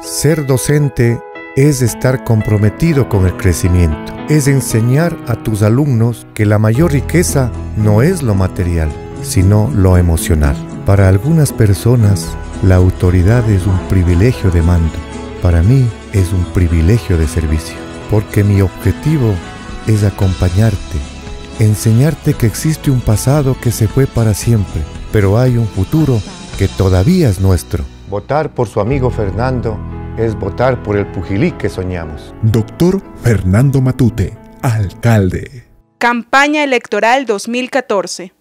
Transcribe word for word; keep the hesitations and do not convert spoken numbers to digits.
Ser docente es estar comprometido con el crecimiento, es enseñar a tus alumnos que la mayor riqueza no es lo material, sino lo emocional. Para algunas personas, la autoridad es un privilegio de mando. Para mí es un privilegio de servicio, porque mi objetivo es acompañarte, enseñarte que existe un pasado que se fue para siempre, pero hay un futuro que todavía es nuestro. Votar por su amigo Fernando es votar por el Pujilí que soñamos. Doctor Fernando Matute, alcalde. Campaña electoral dos mil catorce.